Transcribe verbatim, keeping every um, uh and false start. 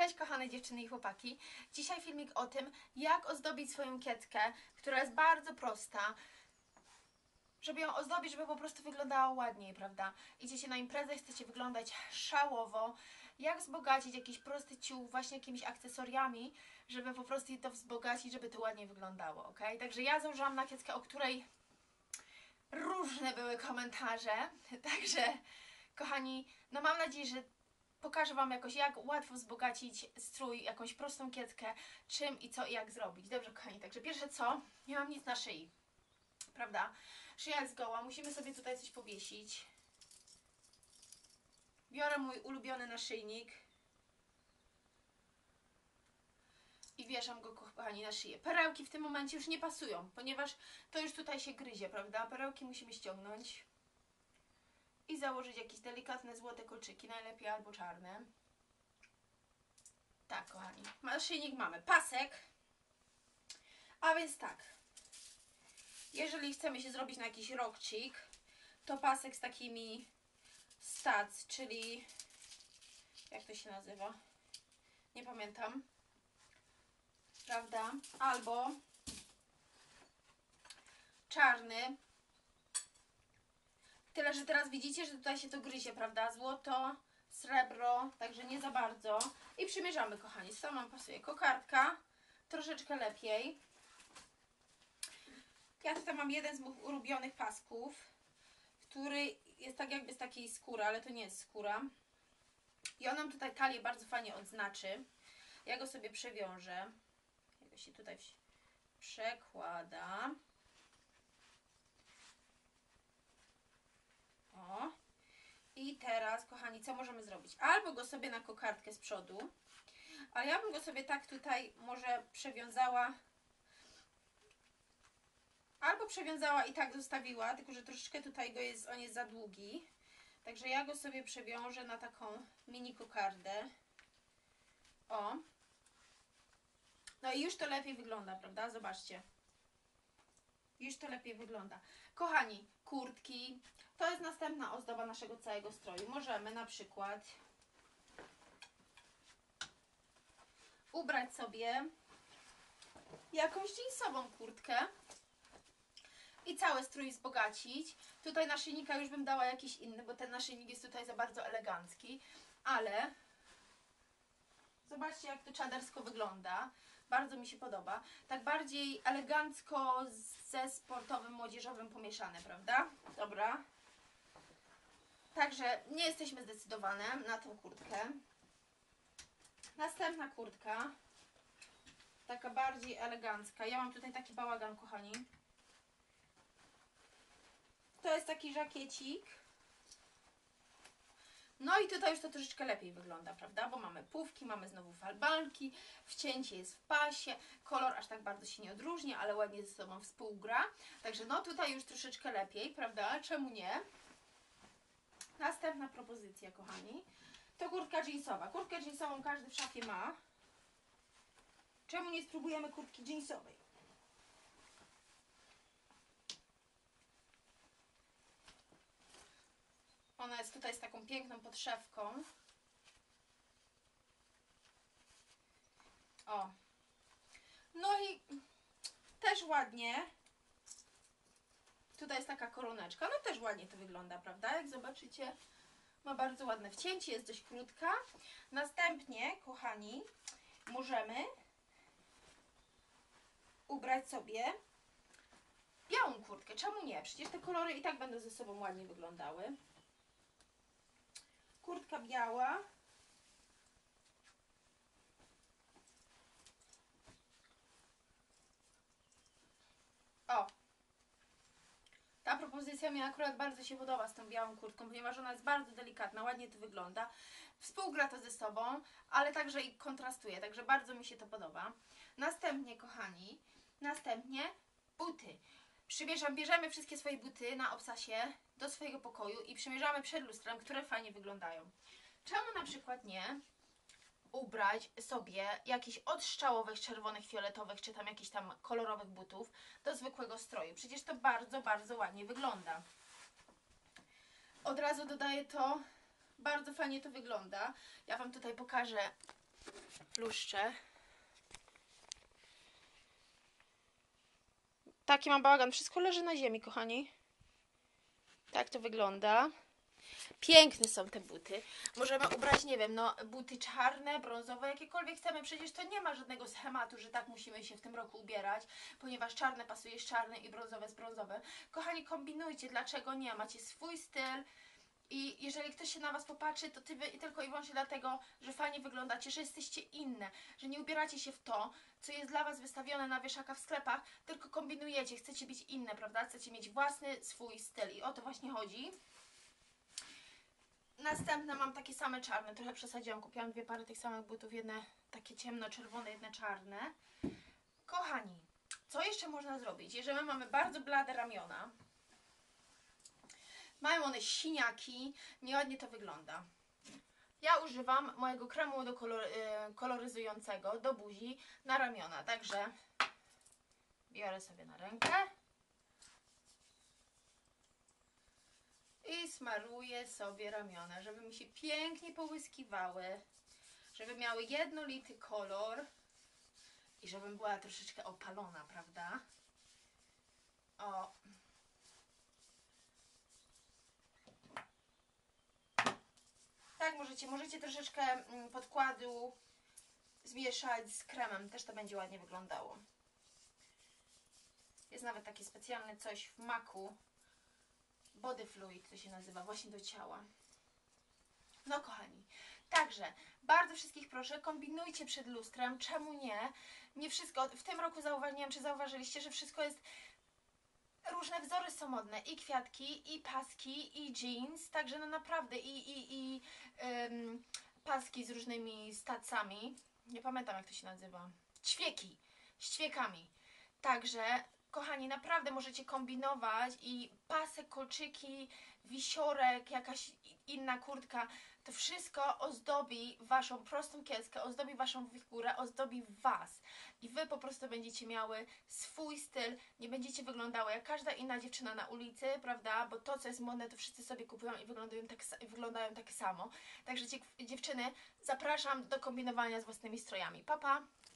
Cześć kochane dziewczyny i chłopaki. Dzisiaj filmik o tym, jak ozdobić swoją kieckę, która jest bardzo prosta. Żeby ją ozdobić, żeby po prostu wyglądała ładniej, prawda? Idziecie na imprezę, chcecie wyglądać szałowo. Jak wzbogacić jakiś prosty ciuch właśnie jakimiś akcesoriami, żeby po prostu to wzbogacić, żeby to ładnie wyglądało, ok? Także ja założyłam na kieckę, o której różne były komentarze. Także kochani, no mam nadzieję, że pokażę Wam jakoś, jak łatwo wzbogacić strój, jakąś prostą kieckę, czym i co i jak zrobić. Dobrze, kochani, także pierwsze co, nie mam nic na szyi, prawda? Szyja jest goła, musimy sobie tutaj coś powiesić. Biorę mój ulubiony naszyjnik i wieszam go, kochani, na szyję. Perełki w tym momencie już nie pasują, ponieważ to już tutaj się gryzie, prawda? Perełki musimy ściągnąć i założyć jakieś delikatne złote kolczyki, najlepiej albo czarne. Tak, kochani, naszyjnik mamy, pasek, a więc tak, jeżeli chcemy się zrobić na jakiś rokcik, to pasek z takimi studs, czyli jak to się nazywa? Nie pamiętam, prawda? Albo czarny. Tyle, że teraz widzicie, że tutaj się to gryzie, prawda? Złoto, srebro, także nie za bardzo. I przymierzamy, kochani. Co nam pasuje? Kokardka, troszeczkę lepiej. Ja tutaj mam jeden z moich ulubionych pasków, który jest tak jakby z takiej skóry, ale to nie jest skóra. I on nam tutaj talię bardzo fajnie odznaczy. Ja go sobie przewiążę. Jak się tutaj przekłada. O. I teraz, kochani, co możemy zrobić? Albo go sobie na kokardkę z przodu, ale ja bym go sobie tak tutaj może przewiązała, albo przewiązała i tak zostawiła, tylko że troszeczkę tutaj go jest, on jest za długi. Także ja go sobie przewiążę na taką mini kokardę. O. No i już to lepiej wygląda, prawda? Zobaczcie. Już to lepiej wygląda. Kochani, kurtki. To jest następna ozdoba naszego całego stroju. Możemy na przykład ubrać sobie jakąś jeansową kurtkę i cały strój wzbogacić. Tutaj naszyjnika już bym dała jakiś inny, bo ten naszyjnik jest tutaj za bardzo elegancki, ale zobaczcie, jak to czadersko wygląda. Bardzo mi się podoba. Tak bardziej elegancko ze sportowym, młodzieżowym pomieszane, prawda? Dobra. Także nie jesteśmy zdecydowane na tą kurtkę. Następna kurtka. Taka bardziej elegancka. Ja mam tutaj taki bałagan, kochani. To jest taki żakiecik. No i tutaj już to troszeczkę lepiej wygląda, prawda? Bo mamy pufki, mamy znowu falbanki, wcięcie jest w pasie, kolor aż tak bardzo się nie odróżnia, ale ładnie ze sobą współgra. Także no tutaj już troszeczkę lepiej, prawda? Czemu nie? Następna propozycja, kochani, to kurtka jeansowa. Kurtkę jeansową każdy w szafie ma. Czemu nie spróbujemy kurtki jeansowej? Ona jest tutaj z taką piękną podszewką. O. No i też ładnie. Tutaj jest taka koroneczka. No też ładnie to wygląda, prawda? Jak zobaczycie, ma bardzo ładne wcięcie, jest dość krótka. Następnie, kochani, możemy ubrać sobie białą kurtkę. Czemu nie? Przecież te kolory i tak będą ze sobą ładnie wyglądały. Kurtka biała. O! Ta propozycja mi akurat bardzo się podoba z tą białą kurtką, ponieważ ona jest bardzo delikatna, ładnie to wygląda. Współgra to ze sobą, ale także i kontrastuje, także bardzo mi się to podoba. Następnie, kochani, następnie buty. Przymierzam, bierzemy wszystkie swoje buty na obcasie do swojego pokoju i przymierzamy przed lustrem, które fajnie wyglądają. Czemu na przykład nie ubrać sobie jakichś odsтрzałowych, czerwonych, fioletowych, czy tam jakichś tam kolorowych butów do zwykłego stroju? Przecież to bardzo, bardzo ładnie wygląda. Od razu dodaję to, bardzo fajnie to wygląda. Ja Wam tutaj pokażę luszczę. Taki mam bałagan. Wszystko leży na ziemi, kochani. Tak to wygląda. Piękne są te buty. Możemy ubrać, nie wiem, no buty czarne, brązowe, jakiekolwiek chcemy. Przecież to nie ma żadnego schematu, że tak musimy się w tym roku ubierać, ponieważ czarne pasuje z czarne i brązowe z brązowe. Kochani, kombinujcie. Dlaczego nie? Macie swój styl. I jeżeli ktoś się na was popatrzy, to ty i tylko i wyłącznie dlatego, że fajnie wyglądacie, że jesteście inne, że nie ubieracie się w to, co jest dla was wystawione na wieszaka w sklepach, tylko kombinujecie, chcecie być inne, prawda? Chcecie mieć własny, swój styl i o to właśnie chodzi. Następne mam takie same czarne, trochę przesadziłam, kupiłam dwie pary tych samych butów, jedne takie ciemno-czerwone, jedne czarne. Kochani, co jeszcze można zrobić? Jeżeli mamy bardzo blade ramiona, mają one siniaki, nieładnie to wygląda. Ja używam mojego kremu do kolor, y, koloryzującego do buzi na ramiona, także biorę sobie na rękę i smaruję sobie ramiona, żeby mi się pięknie połyskiwały, żeby miały jednolity kolor i żebym była troszeczkę opalona, prawda? O. Tak, możecie, możecie troszeczkę podkładu zmieszać z kremem, też to będzie ładnie wyglądało. Jest nawet takie specjalne coś w maku, body fluid to się nazywa, właśnie do ciała. No kochani, także bardzo wszystkich proszę, kombinujcie przed lustrem, czemu nie? Nie wszystko, w tym roku zauważyłam, czy zauważyliście, że wszystko jest, różne wzory są modne, i kwiatki, i paski, i jeans, także no naprawdę, i, i, i ym, paski z różnymi stacami, nie pamiętam jak to się nazywa, ćwieki, z ćwiekami, także kochani, naprawdę możecie kombinować i pasek, kolczyki, wisiorek, jakaś inna kurtka, to wszystko ozdobi waszą prostą kieckę, ozdobi waszą figurę, ozdobi was. I wy po prostu będziecie miały swój styl, nie będziecie wyglądały jak każda inna dziewczyna na ulicy, prawda? Bo to, co jest modne, to wszyscy sobie kupują i wyglądają tak, wyglądają tak samo. Także dziewczyny, zapraszam do kombinowania z własnymi strojami. Pa, pa!